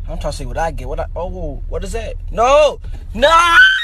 I'm trying to see what I get. Oh, what is that? No! No!